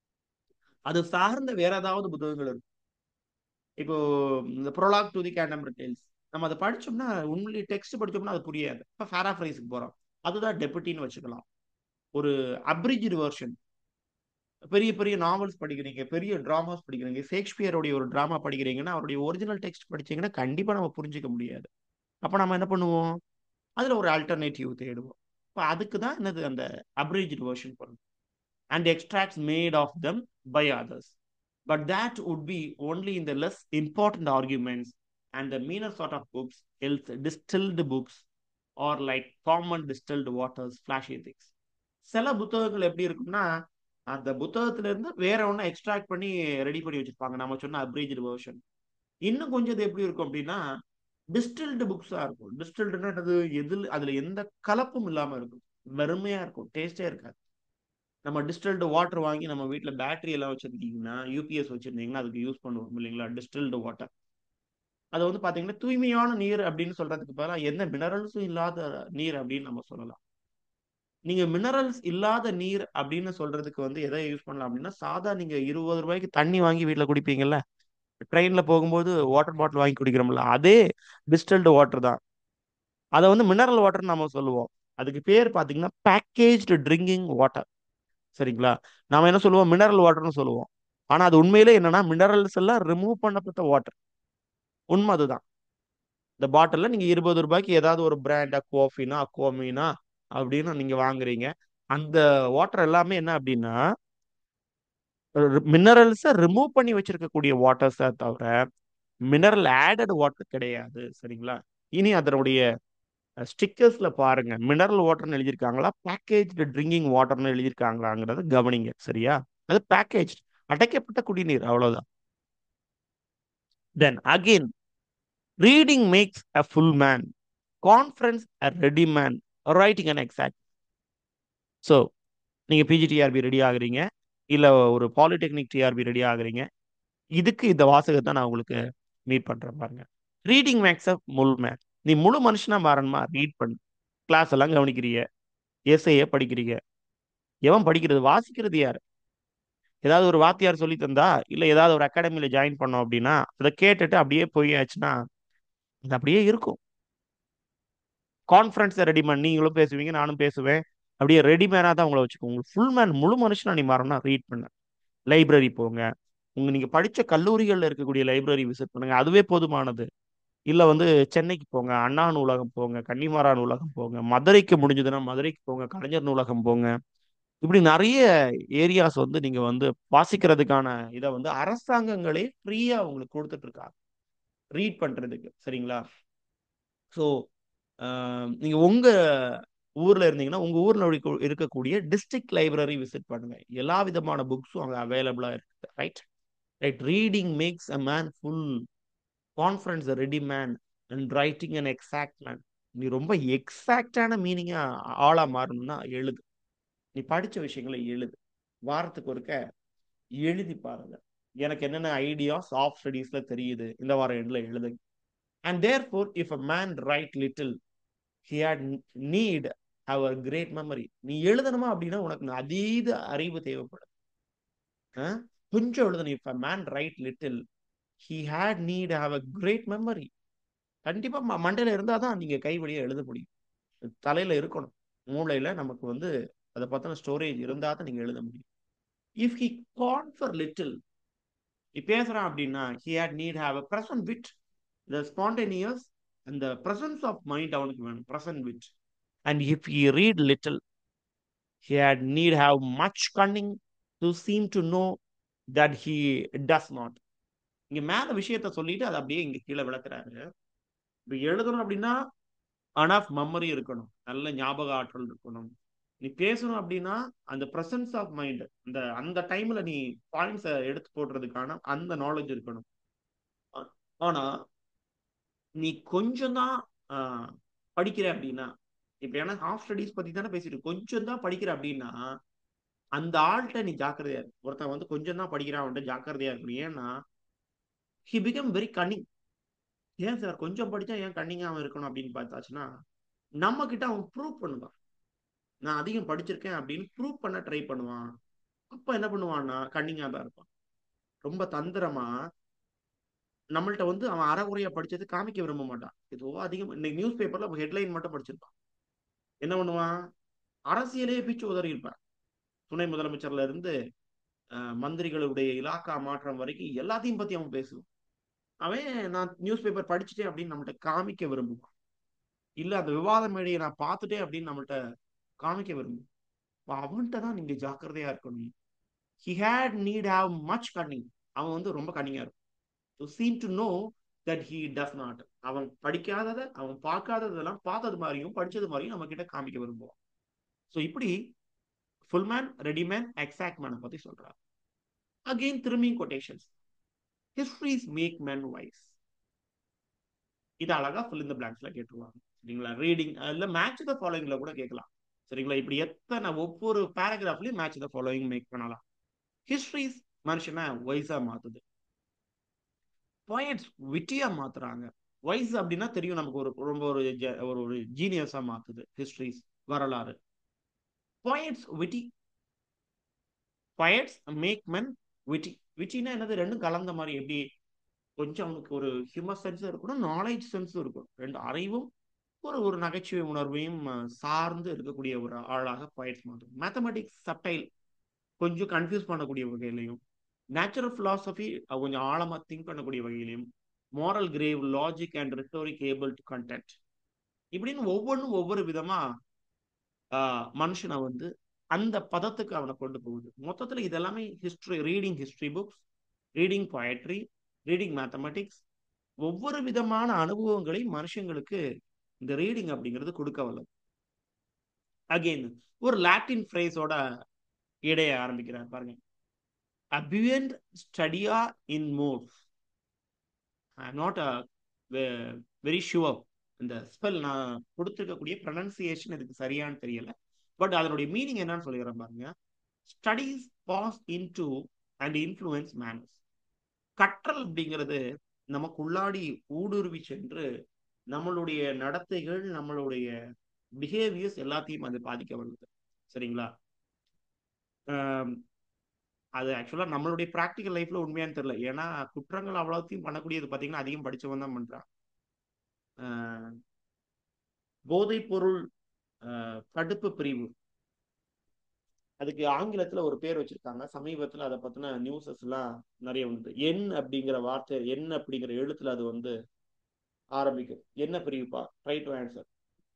அது சார்ந்த வேற ஏதாவது புத்தகங்கள் இருக்கும். இப்போ இந்த prologue to the Canterbury Tales, நம்ம அதை படிச்சோம்னா உண்மையிலே டெக்ஸ்ட் படிச்சோம்னா அது புரியாது. இப்போ பேராஃப்ரைஸுக்கு போறோம், அதுதான் டெபுட்டின்னு வச்சுக்கலாம். ஒரு அப்ரிஜ்டு வெர்ஷன். பெரிய பெரிய நாவல்ஸ் படிக்கிறீங்க, பெரிய டிராமாஸ் படிக்கிறீங்க, ஷேக்ஸ்பியருடைய ஒரு டிராமா படிக்கிறீங்கன்னா அவருடைய ஒரிஜினல் டெக்ஸ்ட் படிச்சீங்கன்னா கண்டிப்பா நம்ம புரிஞ்சிக்க முடியாது. அப்ப நம்ம என்ன பண்ணுவோம்? அதுல ஒரு ஆல்டர்னேட்டிவ் தேடுவோம். இப்போ அதுக்கு தான் என்னது அந்த அப்ரிஜ்டு வெர்ஷன் பண்ணும். And extracts made of them by others. But that would be only in the less important arguments and the meaner sort of books, else distilled books or like common distilled waters, flashy things. சில புத்தகங்கள் எப்படி இருக்கும்னா அந்த புத்தகத்துல இருந்து வேற ஒண்ணு extract பண்ணி ரெடி பண்ணி வச்சிருப்பாங்க, நம்ம சொன்ன அப்ரீஜ்டு வெர்ஷன். இன்னும் கொஞ்சம் இது எப்படி இருக்கும் அப்படின்னா டிஸ்டில்டு புக்ஸா இருக்கும். டிஸ்டில்டுன்னா எதில் அதுல எந்த கலப்பும் இல்லாம இருக்கும், வெறுமையா இருக்கும், டேஸ்டே இருக்காது. நம்ம டிஸ்டில்டு வாட்டர் வாங்கி நம்ம வீட்டுல பேட்டரி எல்லாம் வச்சிருக்கீங்கன்னா, யூபிஎஸ் வச்சிருந்தீங்கன்னா அதுக்கு யூஸ் பண்ணுவோம் இல்லைங்களா, டிஸ்டில்டு வாட்டர். அது வந்து பாத்தீங்கன்னா தூய்மையான நீர் அப்படின்னு சொல்றதுக்கு பதிலாக எந்த மினரல்ஸும் இல்லாத நீர் அப்படின்னு நம்ம சொல்லலாம். நீங்க மினரல்ஸ் இல்லாத நீர் அப்படின்னு சொல்றதுக்கு வந்து எதை யூஸ் பண்ணலாம் அப்படின்னா, சாதா நீங்க இருபது ரூபாய்க்கு தண்ணி வாங்கி வீட்டுல குடிப்பீங்கல்ல, ட்ரெயின்ல போகும்போது வாட்டர் பாட்டில் வாங்கி குடிக்கிறோம்ல, அதே டிஸ்டில்டு வாட்டர் தான். அதை வந்து மினரல் வாட்டர் நம்ம சொல்லுவோம். அதுக்கு பேர் பாத்தீங்கன்னா பேக்கேஜ்டு ட்ரிங்கிங் வாட்டர். சரிங்களா? நாம என்ன சொல்லுவோம்? மினரல் வாட்டர்னு சொல்லுவோம். ஆனா அது உண்மையிலே என்னன்னா மினரல்ஸ் எல்லாம் ரிமூவ் பண்ணப்பட்ட வாட்டர். உண்மை அதுதான். இந்த பாட்டில் நீங்க இருபது ரூபாய்க்கு ஏதாவது ஒரு பிராண்ட் அக்வாஃபினா அக்வாமீனா அப்படின்னு நீங்க வாங்குறீங்க. அந்த வாட்டர் எல்லாமே என்ன அப்படின்னா மினரல்ஸை ரிமூவ் பண்ணி வச்சிருக்கக்கூடிய வாட்டர்ஸை தவிர மினரல் ஆடட் வாட்டர் கிடையாது. சரிங்களா? இனி அதனுடைய ஸ்டிக்கர்ஸ்ல பாருங்க, மினரல் வாட்டர்னு எழுதியிருக்காங்களா, பேக்கேஜ்டு ட்ரிங்கிங் வாட்டர்னு எழுதியிருக்காங்களாங்கிறத கவனிங்க. சரியா? அது பேக்கேஜ், அடைக்கப்பட்ட குடிநீர், அவ்வளவுதான். Then again, reading makes a full man, conference a ready man, writing an exact. So நீங்க பிஜி டிஆர்பி ரெடி ஆகுறீங்க, இல்ல ஒரு பாலிடெக்னிக் டிஆர்பி ரெடி ஆகுறீங்க, இதுக்கு இந்த வாசகத்தை நான் உங்களுக்கு மீட் பண்றேன் பாருங்க. Reading makes a full man. நீ முழு மனுஷனா மாறணுமா? ரீட் பண்ணு. கிளாஸ் எல்லாம் கவனிக்கிறீங்க, எஸ்ஐய படிக்கிறீங்க. எவன் படிக்கிறது? வாசிக்கிறது யாரு? ஏதாவது ஒரு வாத்தியார் சொல்லி தந்தா, இல்ல ஏதாவது ஒரு அகாடமில ஜாயின் பண்ணோம் அப்படின்னா அதை கேட்டுட்டு அப்படியே போயாச்சுன்னா அது அப்படியே இருக்கும். கான்ஃபரன்ஸ் ரெடிமேன், நீங்களும் பேசுவீங்க, நானும் பேசுவேன். அப்படியே ரெடிமேனா தான் உங்களை வச்சுக்கோங்க. ஃபுல் மேன், முழு மனுஷனா நீ மாறணும்னா ரீட் பண்ண. லைப்ரரி போங்க, உங்க நீங்க படிச்ச கல்லூரிகள்ல இருக்கக்கூடிய லைப்ரரி விசிட் பண்ணுங்க, அதுவே போதுமானது. இல்ல வந்து சென்னைக்கு போங்க, அண்ணா நூலகம் போங்க, கன்னிமாரா நூலகம் போங்க, மதுரைக்கு முடிஞ்சதுன்னா மதுரைக்கு போங்க, கலைஞர் நூலகம் போங்க. இப்படி நிறைய ஏரியாஸ் வந்து நீங்க வந்து வாசிக்கிறதுக்கான இதை வந்து அரசாங்கங்களே ஃப்ரீயா உங்களுக்கு கொடுத்துட்டு இருக்காங்க ரீட் பண்றதுக்கு. சரிங்களா? ஸோ நீங்க உங்க ஊர்ல இருந்தீங்கன்னா உங்க ஊர்ல இருக்கக்கூடிய டிஸ்ட்ரிக்ட் லைப்ரரி விசிட் பண்ணுங்க. எல்லா விதமான புக்ஸும் அங்க அவைலபிளா இருக்கு. Right right reading makes a man full, conference ready man, and writing an exact man. நீ ரொம்ப எக்ஸாக்டான மீனிங்கா ஆளா மாறணும்னா எழுது. நீ படிச்ச விஷயங்களை எழுது. வாரத்துக்கு ஒருக்க எழுதி பாருங்க. எனக்கு என்னென்ன ஐடியாஸ் ஆஃப் ஸ்டடீஸ்ல தெரியுது, இந்த வாரம் எண்ட்ல எழுதுங்க. And therefore if a man write little he had need have a great memory. நீ எழுதணுமா அப்படின்னா உனக்கு அதீத அறிவு தேவைப்படும். கொஞ்சம் எழுதணும். If a man write little he had need have a great memory. கண்டிப்பா மண்டையில இருந்தாதான் நீங்க கை வழியா எழுத முடியும், தலையில இருக்கணும். மூளையில நமக்கு வந்து அதை பத்தின ஸ்டோரேஜ் இருந்தா தான் நீங்க எழுத முடியும். If he confer little, பேசுறான் அப்படின்னா he had need have a present wit, the spontaneous and the presence of mind அவனுக்கு வேணும், present wit. And if he read little, he had need have much cunning to seem to know that he does not. இங்க மேல விஷயத்த சொல்லிட்டு அதை அப்படியே இங்க கீழே விளக்குறாரு. இப்ப எழுதணும் அப்படின்னா அனஃப் மெமரி இருக்கணும், நல்ல ஞாபக ஆற்றல் இருக்கணும். நீ பேசணும் அப்படின்னா அந்த பிரசன்ஸ் ஆஃப் மைண்ட், அந்த அந்த டைம்ல நீ பாயிண்ட்ஸை எடுத்து போடுறதுக்கான அந்த நாலேஜ் இருக்கணும். ஆ- ஆனா நீ கொஞ்சம் தான் படிக்கிற அப்படின்னா, இப்ப ஏன்னா ஹாஃப் ஸ்டடீஸ் பத்தி தானே பேசிட்டு, கொஞ்சம் தான் படிக்கிற அப்படின்னா அந்த ஆள்கிட்ட நீ ஜாக்கிரதையா இருக்கு. ஒருத்தன் வந்து கொஞ்சம் தான் படிக்கிறான், அவன்கிட்ட ஜாக்கிரதையா இருக்கணும். ஏன்னா ஹி பிகம் வெரி கன்னிங். ஏன் சார் கொஞ்சம் படிச்சா ஏன் கன்னிங்கா அவன் இருக்கணும் அப்படின்னு பார்த்தாச்சுன்னா, நம்ம கிட்ட அவன் ப்ரூவ் பண்ணுவான், நான் அதிகம் படிச்சிருக்கேன் அப்படின்னு ப்ரூவ் பண்ண ட்ரை பண்ணுவான். அப்ப என்ன பண்ணுவான்னா கன்னிங்கா தான் இருப்பான். ரொம்ப தந்திரமா நம்மள்ட்ட வந்து அவன் அறகுறையா படிச்சது காமிக்க விரும்ப மாட்டான். ஏதோ அதிகம் இன்னைக்கு நியூஸ் பேப்பர்ல ஹெட்லைன் மட்டும் படிச்சிருப்பான். என்ன பண்ணுவான், அரசியலே பிச்சு உதறி இருப்பான். துணை முதலமைச்சர்ல இருந்து அஹ், மந்திரிகளுடைய இலாக்கா மாற்றம் வரைக்கும் எல்லாத்தையும் பத்தி அவன் பேசுவான். அவன் நான் நியூஸ் பேப்பர் படிச்சுட்டேன் அப்படின்னு நம்மள்ட்ட காமிக்க விரும்புவான். இல்ல அந்த விவாத மேடையை நான் பார்த்துட்டேன் அப்படின்னு நம்மள்ட்ட காமிக்க விரும்புவான். அப்ப அவன்கிட்ட தான் நீங்க ஜாக்கிரதையா இருக்கணும். he had need have much cunning. அவன் வந்து ரொம்ப கன்னிங்கா இருக்கும். to seem to know that he does not. அவன் படிக்காதத, அவன் பார்க்காததெல்லாம் பார்த்தது மாதிரியும் படிச்சது மாதிரியும் நம்ம கிட்ட காமிக்க விரும்புவான். ஸோ இப்படி ஃபுல்மேன், ரெடிமேன், எக்ஸாக்ட் மேனை பத்தி சொல்றாரு. அகெயின் திரும்பியும் quotations. Histories make men wise. இது அழகா ஃபில் இந்த பிளாங்க்ஸ்ல கேட்டுருவாங்க. சரிங்களா, ரீடிங் இல்ல மேட்ச் த ஃபாலோயிங்ல கூட கேட்கலாம். சரிங்களா, இப்படி எத்தனை ஒவ்வொரு பேராகிராஃப்லயும் மேட்ச் த ஃபாலோயிங் மேக் பண்ணலாம். ஹிஸ்டரிஸ் மனுஷனை வைஸா மாத்துது. பாயிண்ட்ஸ் விட்டியா மாத்துறாங்க. வைஸ் அப்படின்னா தெரியும் நமக்கு, ஒரு ரொம்ப ஒரு ஜ- ஒரு ஒரு ஜீனியஸா மாத்துது ஹிஸ்டரிஸ், வரலாறு. Points witty, points make men witty. விட்டினா என்னது, ரெண்டும் கலந்த மாதிரி. எப்படி கொஞ்சம் அவனுக்கு ஒரு ஹியூமர் சென்ஸும் இருக்கணும், நாலேஜ் சென்ஸும் இருக்கும். ரெண்டு அறிவும் ஒரு ஒரு நகைச்சுவை உணர்வையும் அஹ், சார்ந்து இருக்கக்கூடிய ஒரு ஆளாக பாயிண்ட்ஸ் மாற்றும். மேத்தமெட்டிக்ஸ் சப்டைல், கொஞ்சம் கன்ஃபியூஸ் பண்ணக்கூடிய வகையிலையும், நேச்சுரல் பிலாசபி கொஞ்சம் ஆழமா திங்க் பண்ணக்கூடிய வகையிலையும், moral grave, logic and rhetoric able to contend, இப்படின்னு ஒவ்வொன்றும் ஒவ்வொரு விதமா ஆஹ், மனுஷனை வந்து அந்த பதத்துக்கு அவனை கொண்டு போகுது. மொத்தத்துல இதெல்லாமே history, reading history books, reading poetry, reading mathematics, ஒவ்வொரு விதமான அனுபவங்களை மனுஷங்களுக்கு இந்த ரீடிங் அப்படிங்கிறது கொடுக்க வல்லது. அகெயின் ஒரு லாட்டின் ஃப்ரேஸோட இடைய ஆரம்பிக்கிறார் பாருங்க. அபியன்ட் ஸ்டடியா இன் மோட்ஸ். I am not very sure இந்த ஸ்பெல் நான் கொடுத்துருக்கக்கூடிய ப்ரொனன்சியேஷன் இதுக்கு சரியானு தெரியல. பட் அதனுடைய மீனிங் என்னன்னு சொல்லிடுறேன் பாருங்க. Studies pass into and influence manners. கற்றல் அப்படிங்கிறது நமக்குள்ளாடி ஊடுருவி சென்று நம்மளுடைய நடத்தைகள், நம்மளுடைய பிஹேவியர்ஸ் எல்லாத்தையும் அது பாதிக்க வருது. சரிங்களா, ஆம், அது ஆக்சுவலா நம்மளுடைய ப்ராக்டிக்கல் லைஃப்ல உண்மையானு தெரியல. ஏன்னா குற்றங்கள் அவ்வளோத்தையும் பண்ணக்கூடியது பாத்தீங்கன்னா அதிகம் படிச்சவன் தான் பண்றான். ஆஹ், போதைப் பொருள் ஆஹ், தடுப்பு பிரிவு, அதுக்கு ஆங்கிலத்துல ஒரு பேர் வச்சிருக்காங்க. சமீபத்துல அதை பத்தின நியூஸஸ் எல்லாம் நிறைய வந்து என் அப்படிங்கிற வார்த்தை, என் அப்படிங்கிற எழுத்துல அது வந்து ஆரம்பிக்கும். என்ன பிரிவுப்பா, ட்ரை டு ஆன்சர்.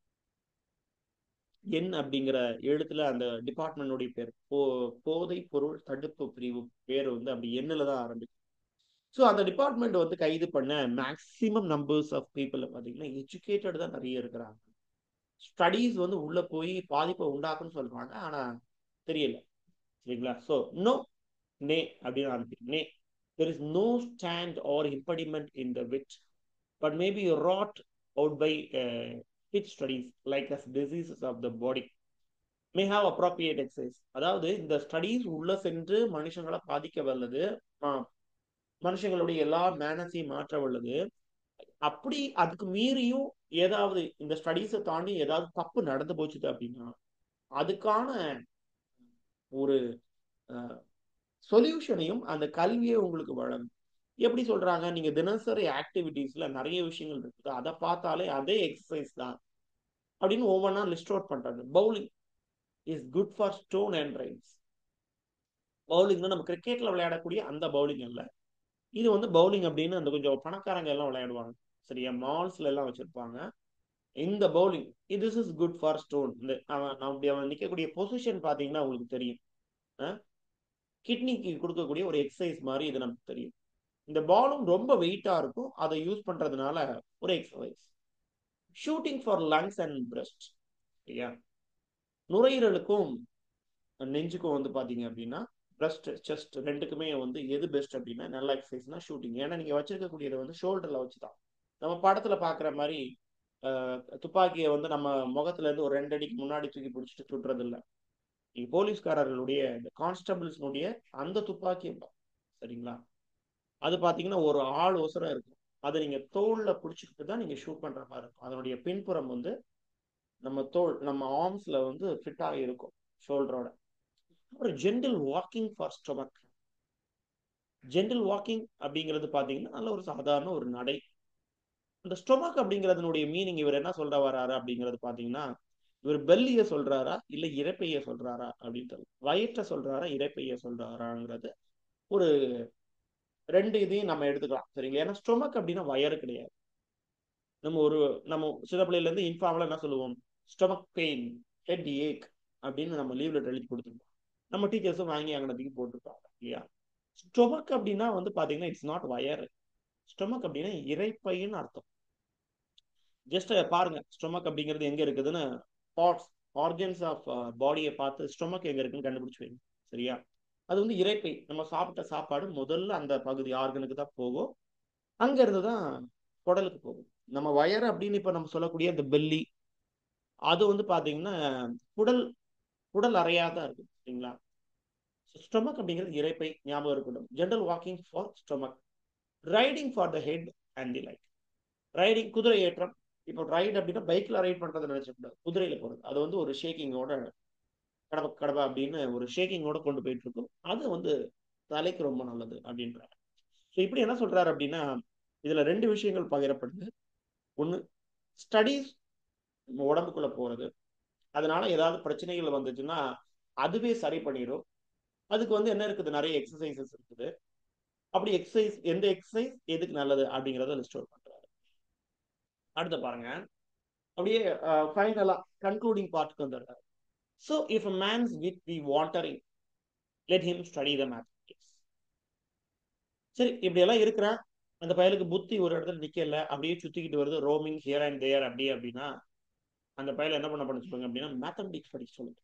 என் அப்படிங்கிற எழுத்துல அந்த டிபார்ட்மெண்டோடைய பேர் போ போதை பொருள் தடுப்பு பிரிவு பேர் வந்து அப்படி எண்ணில் தான் ஆரம்பிக்கும். ஸோ அந்த டிபார்ட்மெண்ட் வந்து கைது பண்ண மேக்சிமம் நம்பர்ஸ் ஆஃப் பீப்புள் பார்த்தீங்கன்னா எஜுகேட்டட் தான் நிறைய இருக்கிறாங்க. ஸ்டடீஸ் வந்து உள்ள போய் பாதிப்பை உண்டாக்குன்னு சொல்றாங்க, ஆனா தெரியல. சரிங்களா, ஸோ நோ நே அப்படின்னு ஆரம்பிக்கும். நே, there is no stand or impediment in the wit, but may be wrought out by uh, fit studies like as diseases of the body may have appropriate exercise. அதாவது இந்த ஸ்டடீஸ் உள்ள சென்று மனுஷங்களை பாதிக்க வல்லது, ஆஹ், மனுஷங்களுடைய எல்லா மேனஸையும் மாற்ற வல்லது. அப்படி அதுக்கு மீறியும் ஏதாவது இந்த ஸ்டடீஸை தாண்டி ஏதாவது தப்பு நடந்து போச்சுது அப்படின்னா அதுக்கான ஒரு சொல்யூஷனையும் அந்த கல்வியை உங்களுக்கு வழங்கும். எப்படி சொல்றாங்க, நீங்க தினசரி ஆக்டிவிட்டீஸ்ல நிறைய விஷயங்கள் இருக்குது, அதை பார்த்தாலே அதே எக்ஸசைஸ் தான். அப்படின்னு ஒவ்வொன்றா லிஸ்ட் அவுட் பண்றாங்க. Bowling is good for stone and reins. பவுலிங்னா நம்ம கிரிக்கெட்ல விளையாடக்கூடிய அந்த பவுலிங் அல்ல. இது வந்து பவுலிங் அப்படின்னு அந்த கொஞ்சம் பணக்காரங்க எல்லாம் விளையாடுவாங்க, சரியா, மால்ஸ்ல எல்லாம் வச்சிருப்பாங்க. இந்த bowling this is good for stone. இந்த அவன் அப்படி அவன் நிற்கக்கூடிய பொசிஷன் பார்த்தீங்கன்னா உங்களுக்கு தெரியும். கிட்னிக்கு கொடுக்கக்கூடிய ஒரு எக்ஸசைஸ் மாதிரி இது நமக்கு தெரியும். இந்த பாலும் ரொம்ப வெயிட்டா இருக்கும், அதை யூஸ் பண்றதுனால ஒரு exercise. Shooting for lungs and breast, சரியா, நுரையீரலுக்கும் நெஞ்சுக்கும் வந்து பாத்தீங்க அப்படின்னா பிரஸ்ட் செஸ்ட் ரெண்டுக்குமே வந்து எது பெஸ்ட் அப்படின்னா நல்ல எக்ஸசைஸ்னா ஷூட்டிங். ஏன்னா நீங்க வச்சிருக்கக்கூடியதை வந்து ஷோல்டர்ல வச்சுதான் நம்ம படத்துல பாக்குற மாதிரி துப்பாக்கியை வந்து நம்ம முகத்துல இருந்து ஒரு ரெண்டு அடிக்கு முன்னாடி தூக்கி பிடிச்சிட்டு சுடுறது இல்லை. நீங்க போலீஸ்காரர்களுடைய இந்த கான்ஸ்டபிள்ஸ்னுடைய அந்த துப்பாக்கி, சரிங்களா, அது பாத்தீங்கன்னா ஒரு ஆள் ஒசரம் இருக்கும். அதை நீங்க தோல்ல பிடிச்சிக்கிட்டு தான் நீங்க ஷூட் பண்ற மாதிரி இருக்கும். அதனுடைய பின்புறம் வந்து நம்ம தோல் நம்ம ஆர்ம்ஸ்ல வந்து ஃபிட் ஆகி இருக்கும் ஷோல்டரோட. அப்புறம் gentle walking for stomach. Gentle walking அப்படிங்கிறது பாத்தீங்கன்னா நல்ல ஒரு சாதாரண ஒரு நடை. அந்த ஸ்டொமக் அப்படிங்கிறதுனுடைய மீனிங் இவர் என்ன சொல்ற வராரு அப்படிங்கிறது பாத்தீங்கன்னா, இவர் பெல்லிய சொல்றாரா இல்ல இறைப்பைய சொல்றாரா அப்படின்றது, வயிற்ற சொல்றாரா இறைப்பைய சொல்றாராங்கிறது ஒரு ரெண்டு இதையும் நம்ம எடுத்துக்கலாம், சரிங்களா. ஏன்னா ஸ்டொமக் அப்படின்னா வயறு கிடையாது. நம்ம ஒரு நம்ம சில பிள்ளைல இருந்து இன்ஃபார்ம்ல என்ன சொல்லுவோம், ஸ்டொமக் பெயின், ஹெட் ஏக் அப்படின்னு நம்ம லீவ் லெட்டர் எழுதி கொடுத்துருப்போம். நம்ம டீச்சர்ஸும் வாங்கி அங்கனத்துக்கு போட்டுருப்பாங்க இல்லையா. ஸ்டொமக் அப்படின்னா வந்து பாத்தீங்கன்னா இட்ஸ் நாட் வயர். ஸ்டொமக் அப்படின்னா இறைப்பைன்னு அர்த்தம். ஜஸ்ட் பாருங்க ஸ்டொமக் அப்படிங்கிறது எங்க இருக்குதுன்னு, பார்ட்ஸ் ஆர்கன்ஸ் ஆஃப் பாடியை பார்த்து ஸ்டொமக் எங்க இருக்குன்னு கண்டுபிடிச்சு வைங்க, சரியா. அது வந்து இறைப்பை. நம்ம சாப்பிட்ட சாப்பாடு முதல்ல அந்த பகுதி ஆர்கனுக்கு தான் போகும், அங்க இருந்து தான் குடலுக்கு போகும். நம்ம வயர் அப்படின்னு இப்ப நம்ம சொல்லக்கூடிய இந்த பெல்லி அது வந்து பாத்தீங்கன்னா குடல் குடல் அறையாதான் இருக்கு, சரிங்களா. ஸ்டொமக் அப்படிங்கிறது இறைப்பை, ஞாபகம் இருக்கட்டும். General walking for stomach. Riding for the head and the like. Riding குதிரை ஏற்றம். இப்போ ரைட் அப்படின்னா பைக்ல ரைட் பண்றதை நினைச்சக்கூடாது, குதிரையில போறது. அது வந்து ஒரு ஷேக்கிங்கோட கடப்ப கடப்பா அப்படின்னு ஒரு ஷேக்கிங்கோட கொண்டு போயிட்டு இருக்கும். அது வந்து தலைக்கு ரொம்ப நல்லது அப்படின்றாங்க. ஸோ இப்படி என்ன சொல்றாரு அப்படின்னா, இதுல ரெண்டு விஷயங்கள் பகிரப்படுது. ஒண்ணு, ஸ்டடீஸ் உடம்புக்குள்ள போறது, அதனால ஏதாவது பிரச்சனைகள் வந்துச்சுன்னா அதுவே சரி பண்ணிடும். அதுக்கு வந்து என்ன இருக்குது, நிறைய எக்ஸசைசஸ் இருக்குது. அப்படி எக்ஸசைஸ் எந்த எக்ஸசைஸ் எதுக்கு நல்லது அப்படிங்கிறத லிஸ்ட் அவுட் பண்றாரு. அடுத்து பாருங்க, அப்படியே ஃபைனலா கன்க்ளூடிங் பார்ட்டுக்கு வந்துடுறாரு. So if a man's with the watering let him study the mathematics. சரி, இப்படி எல்லாம் இருக்கிறேன், அந்த பயலுக்கு புத்தி ஒரு இடத்துல நிக்கல, அப்படியே சுத்திக்கிட்டு வருது, ரோமிங் ஹியர் அண்ட் தேர் அப்படி அப்படின்னா அந்த பயல என்ன பண்ண பண்ண சொல்லுங்க அப்படின்னா மேத்தமெட்டிக்ஸ் படிக்க சொல்லுங்க.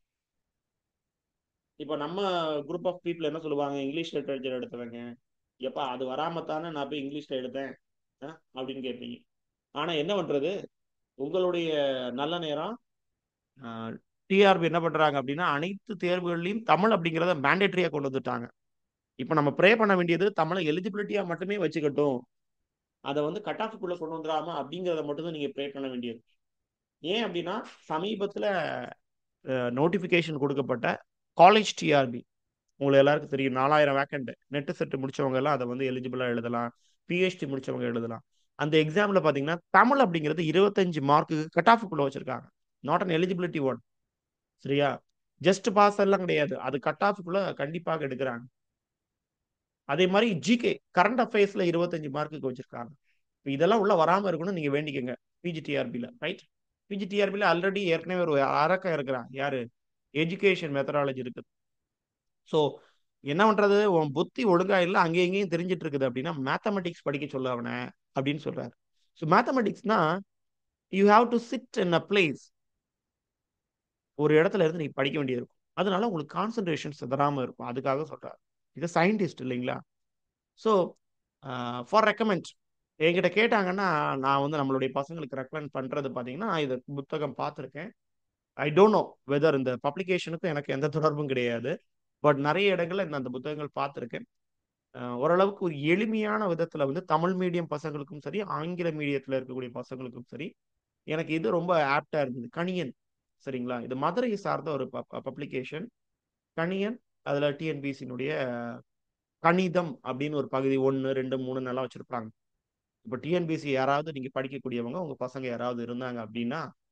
இப்போ நம்ம குரூப் ஆஃப் பீப்புள் என்ன சொல்லுவாங்க, இங்கிலீஷ் லிட்டரேச்சர் எடுத்தவங்க, எப்பா அது வராமத்தானே நான் போய் இங்கிலீஷ்ல எடுத்தேன் அப்படின்னு கேட்பீங்க. ஆனா என்ன பண்றது, உங்களுடைய நல்ல நேரம் டிஆர்பி என்ன பண்றாங்க அப்படின்னா அனைத்து தேர்வுகள்லையும் தமிழ் அப்படிங்கிறத மேண்டேட்டரியா கொண்டு வந்துட்டாங்க. இப்போ நம்ம ப்ரே பண்ண வேண்டியது தமிழை எலிஜிபிலிட்டியா மட்டுமே வச்சுக்கட்டும், அதை வந்து கட் ஆஃப்குள்ள கொண்டு வந்துடாம அப்படிங்கிறத மட்டும் தான் நீங்க ப்ரே பண்ண வேண்டியது. ஏன் அப்படின்னா சமீபத்தில் நோட்டிஃபிகேஷன் கொடுக்கப்பட்ட காலேஜ் டிஆர்பி உங்களுக்கு எல்லாருக்கும் தெரியும், நாலாயிரம் வேக்கண்ட். நெட்டு செட்டு முடிச்சவங்க எல்லாம் அதை வந்து எலிஜிபிளா எழுதலாம், பிஹெச்டி முடிச்சவங்க எழுதலாம். அந்த எக்ஸாம்ல பாத்தீங்கன்னா தமிழ் அப்படிங்கிறது இருபத்தஞ்சு மார்க்குக்கு கட் ஆஃப்குள்ள வச்சிருக்காங்க, நாட் அன் எலிஜிபிலிட்டி ஒன், சரியா. ஜஸ்ட் பாஸ் எல்லாம் கிடையாது, அது கட் ஆஃப்குள்ள கண்டிப்பாக எடுக்கிறாங்க. அதே மாதிரி ஜிகே கரண்ட் அஃபேர்ஸ்ல இருபத்தஞ்சு மார்க்குக்கு வச்சிருக்காங்க. இதெல்லாம் உள்ள வராம இருக்கணும் நீங்க வேண்டிக்கங்க பிஜிடிஆர்பில, ரைட். பிஜிடிஆர்பில ஆல்ரெடி ஏற்கனவே ஒரு அரக்கம் இருக்கிறான், யாரு, எஜுகேஷன் மெத்தடாலஜி இருக்குது. ஸோ என்ன பண்றது, உன் புத்தி ஒழுங்கா இல்லை அங்கேயும் இங்கேயும் தெரிஞ்சிட்டு இருக்குது அப்படின்னா மேத்தமெட்டிக்ஸ் படிக்க சொல்ல அவனை அப்படின்னு சொல்றாரு. ஸோ மேத்தமெட்டிக்ஸ்னா you have to sit in a place, ஒரு இடத்துல இருந்து நீ படிக்க வேண்டியது இருக்கும், அதனால உங்களுக்கு கான்சென்ட்ரேஷன் சிதறாம இருக்கும், அதுக்காக சொல்றாரு. இது சயின்டிஸ்ட் இல்லைங்களா. ஸோ ஃபார் ரெக்கமெண்ட் என்கிட்ட கேட்டாங்கன்னா நான் வந்து நம்மளுடைய பசங்களுக்கு ரெக்கமெண்ட் பண்றது பார்த்தீங்கன்னா இது புத்தகம் பார்த்துருக்கேன். ஐ டோன்ட் நோ வெதர் இந்த பப்ளிகேஷனுக்கும் எனக்கு எந்த தொடர்பும் கிடையாது, பட் நிறைய இடங்கள்ல இந்த அந்த புத்தகங்கள் பார்த்துருக்கேன். ஓரளவுக்கு ஒரு எளிமையான விதத்துல வந்து தமிழ் மீடியம் பசங்களுக்கும் சரி, ஆங்கில மீடியத்துல இருக்கக்கூடிய பசங்களுக்கும் சரி, எனக்கு இது ரொம்ப ஆப்டா இருந்தது. கணியன், சரிங்களா, இது மதுரையை சார்ந்த ஒரு பப்ளிகேஷன் கணியன். அதுல டிஎன்பிசியினுடைய கணிதம் அப்படின்னு ஒரு பகுதி ஒன்று ரெண்டு மூணு நல்லா வச்சிருப்பாங்க. இப்போ டிஎன்பிசி யாராவது நீங்க படிக்கக்கூடியவங்க உங்க பசங்க யாராவது இருந்தாங்க அப்படின்னா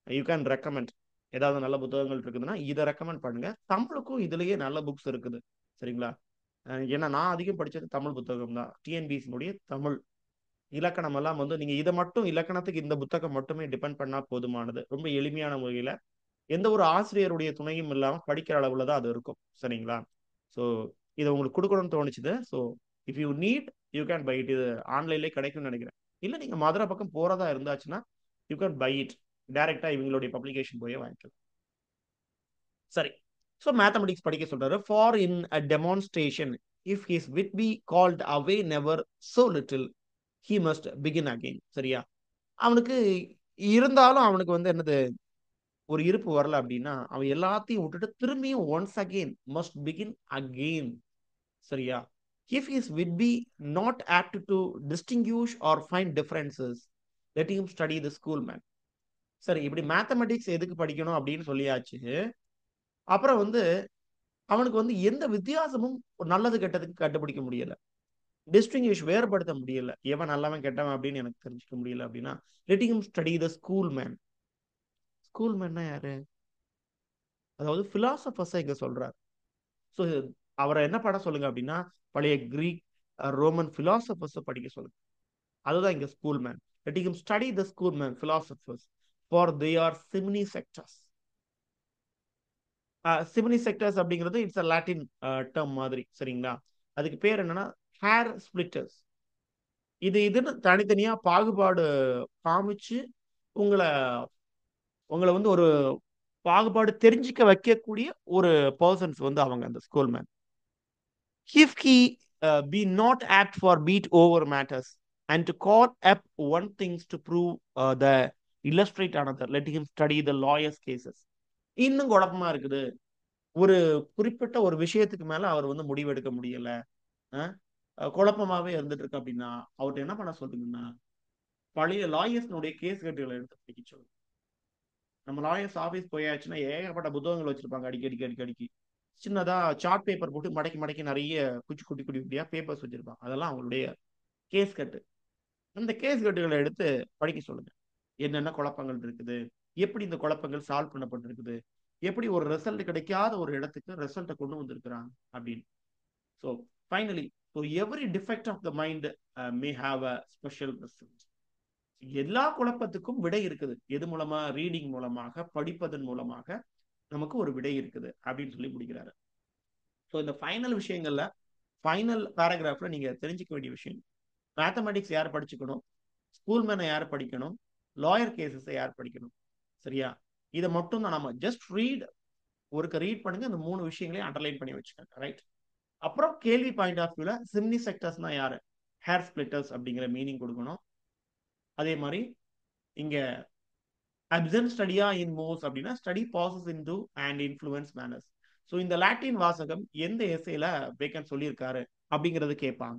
யூ கேன் ரெக்கமெண்ட். ஏதாவது நல்ல புத்தகங்கள் இருக்குதுன்னா இதை ரெக்கமெண்ட் பண்ணுங்க. தமிழுக்கும் இதுலயே நல்ல புக்ஸ் இருக்குது. சரிங்களா? அஹ் ஏன்னா நான் அதிகம் படிச்சது தமிழ் புத்தகம் தான். டிஎன்பிஎஸ்சினுடைய தமிழ் இலக்கணம் எல்லாம் வந்து நீங்க இதை மட்டும் இலக்கணத்துக்கு இந்த புத்தகம் மட்டுமே டிபெண்ட் பண்ணா போதுமானது. ரொம்ப எளிமையான முறையில எந்த ஒரு ஆசிரியருடைய துணையும் இல்லாம படிக்கிற அளவுல தான் அது இருக்கும். சரிங்களா? ஸோ இதை உங்களுக்கு கொடுக்கணும்னு தோணுச்சுது. So if you need you can buy it. இது ஆன்லைன்லேயே கிடைக்கும்னு நினைக்கிறேன். இல்லை நீங்க மதுரை பக்கம் போறதா இருந்தாச்சுன்னா யூ கேன் பை இட். டைரக்டா இவங்களுடைய பப்ளிகேஷன் போய் வாங்கிக்கலாம். சரி. ஸோ மேத்தமெட்டிக்ஸ் படிக்க சொல்றாரு. For in a demonstration if his wit be called away never so little he must begin again. சரியா? அவனுக்கு இருந்தாலும் அவனுக்கு வந்து என்னது ஒரு இருப்பு வரல அப்படின்னா அவன் எல்லாத்தையும் விட்டுட்டு திரும்பியும் once again must begin again. சரியா? If is wit be not apt to distinguish or find differences let him study the school man. சரி, இப்படி மேத்தமெட்டிக்ஸ் எதுக்கு படிக்கணும் அப்படின்னு சொல்லியாச்சு. அப்புறம் வந்து அவனுக்கு வந்து எந்த வித்தியாசமும் நல்லது கெட்டதுக்கு கண்டுபிடிக்க முடியல. டிஸ்டிங்யூஷ் வேறுபடுத்த முடியல. எவன் நல்லவன் கெட்டவன் அப்படின்னு எனக்கு தெரிஞ்சுக்க முடியல அப்படின்னா let him study the school man. School மேன்னா யாரு? அதாவது பிலாசபர்ஸை இங்க சொல்றாரு. ஸோ அவரை என்ன பண்ண சொல்லுங்க அப்படின்னா பழைய கிரீக் ரோமன் பிலாசபர்ஸை படிக்க சொல்லுங்க. அதுதான் இங்க school man. Let him study the school man philosophers for they are சிமினி செக்டர்ஸ். சிமினி செக்டர்ஸ் அப்படிங்கிறது இட்ஸ் அ லாட்டின் டேர்ம் மாதிரி. சரிங்களா? அதுக்கு பேர் என்னன்னா ஹேர் ஸ்பிளிட்டர்ஸ். இது இதுன்னு தனித்தனியா பாகுபாடு காமிச்சு உங்களை உங்களை வந்து ஒரு பாகுபாடு தெரிஞ்சிக்க வைக்கக்கூடிய ஒரு பர்சன்ஸ் வந்து அவங்க அந்த school man. If he uh, be not apt for beat over matters and to call up one things to prove uh, the illustrate another, let him study the lawyer's cases. இன்னும் குழப்பமா இருக்குது. ஒரு குறிப்பிட்ட ஒரு விஷயத்துக்கு மேல அவர் வந்து முடிவெடுக்க முடியல, குழப்பமாவே இருந்துட்டு இருக்கு அப்படின்னா அவர்கிட்ட என்ன பண்ண சொல்லுங்கன்னா பழைய லாயர்ஸ்னுடைய கேஸ் கட்டுகளை எடுத்து படிக்க சொல்லுங்க. நம்ம லாயர்ஸ் ஆஃபீஸ் போயாச்சுன்னா ஏகப்பட்ட புத்தகங்கள் வச்சிருப்பாங்க. அடிக்கடி அடிக்கடி அடிக்கடி சின்னதா சார்ட் பேப்பர் போட்டு மடக்கி மடக்கி நிறைய குச்சி குட்டி குட்டி குட்டியா பேப்பர்ஸ் வச்சிருப்பாங்க. அதெல்லாம் அவங்களுடைய கேஸ் கட்டு. அந்த கேஸ் கட்டுகளை எடுத்து படிக்க சொல்லுங்க. என்னென்ன குழப்பங்கள் இருக்குது, எப்படி இந்த குழப்பங்கள் சால்வ் பண்ணப்பட்டிருக்குது, எப்படி ஒரு ரிசல்ட் கிடைக்காத ஒரு இடத்துக்கு ரிசல்ட்டை கொண்டு வந்திருக்கிறாங்க அப்படின்னு. So finally so every defect of the mind may have a special result. எல்லா குழப்பத்துக்கும் விடை இருக்குது. எது மூலமா? ரீடிங் மூலமாக, படிப்பதன் மூலமாக நமக்கு ஒரு விடை இருக்குது அப்படின்னு சொல்லி முடிக்கிறாரு. ஸோ இந்த ஃபைனல் விஷயங்கள்ல ஃபைனல் பேராகிராஃப்ல நீங்க தெரிஞ்சுக்க வேண்டிய விஷயம், மேத்தமெட்டிக்ஸ் யார் படிச்சுக்கணும், ஸ்கூல் மேனை யார் படிக்கணும், லாயர் கேசஸை யார் படிக்கணும். சரியா? இதை மட்டும் தான் நம்ம ஜஸ்ட் ரீட் ஒருக்க ரீட் பண்ணுங்க. இந்த மூணு விஷயங்களையும் அண்டர்லைன் பண்ணி வச்சுக்கோங்க. ரைட்? அப்புறம் கேள்வி பாயிண்ட் ஆஃப் வியூல சிம்னி செக்டர்ஸ்னா யாரு, ஹேர் ஸ்பிளிட்டர்ஸ் அப்படிங்கிற மீனிங் கொடுக்கணும். அதே மாதிரி இங்க அப்சன்ட் ஸ்டடியா இன் மோஸ் அப்படின்னா ஸ்டடி பாசஸ் இன் டு அண்ட் இன்ஃப்ளூயன்ஸ் மேனர்ஸ். ஸோ இந்த லாட்டின் வாசகம் எந்த எஸ்ஏல பேக்கன் சொல்லியிருக்காரு அப்படிங்கிறது கேட்பாங்க.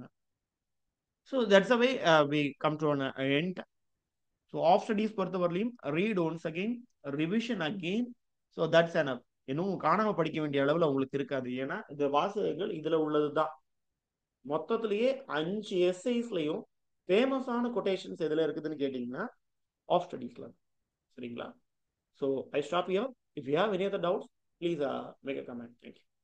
So that's a way we come to an end. So of studies பொறுத்தவரையிலையும் read once again, revision again. So that's an up. இன்னும் காணாம படிக்க வேண்டிய அளவில் உங்களுக்கு இருக்காது. ஏன்னா இந்த வாசகங்கள் இதுல உள்ளதுதான். மொத்தத்திலேயே அஞ்சு எஸ்ஐஸ்லையும் ஃபேமஸான கொட்டேஷன்ஸ் எதுல இருக்குதுன்னு கேட்டீங்கன்னா ஆஃப் ஸ்டடீஸ்ல. சரிங்களா? So I stop here. If you have any other doubts, please uh, make a comment. Thank you.